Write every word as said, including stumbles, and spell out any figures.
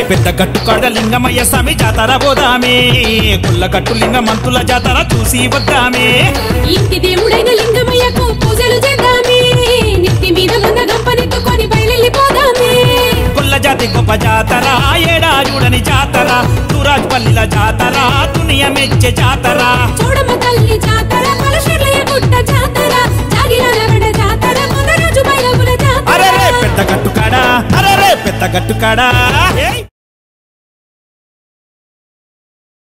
పెద్ద గట్టు కాడ లింగమయ్య స్వామి జాతర పోదామే గుల్ల గట్టు లింగ మంతుల జాతర చూసి వద్దామే ఇంటి దేవుడైన లింగమయ్యకు పూజలు చేద్దామే నిత్తి మీద ఉన్న గంపనెత్తుకొని బయలుపోదామే గుల్ల జాతి గొప్ప జాతర ఏడా చూడని జాతర తూరాజ్పల్లిల జాతర దునియా మెచ్చే జాతర చూడమ్మ తల్లి జాతర పలశర్లయ్య గుట్ట జాతర జాగిలాల వడ జాతర కొండరాజు బైరవుల జాతర అరే పెద్ద గట్టు కాడ అరే పెద్ద గట్టు కాడ